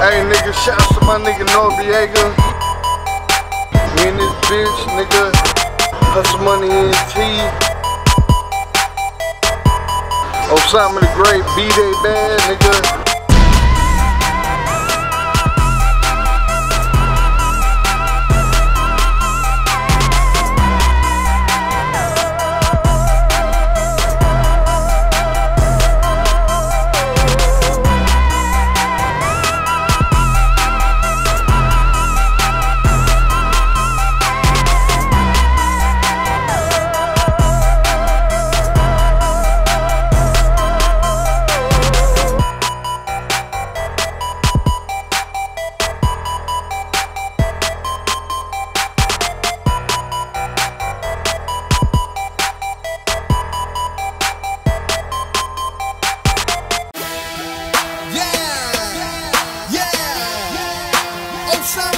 Hey nigga, shouts to my nigga Noriega. We in this bitch, nigga. Hustle Money NT. Osama the Great, B-Day Bad, nigga. Osama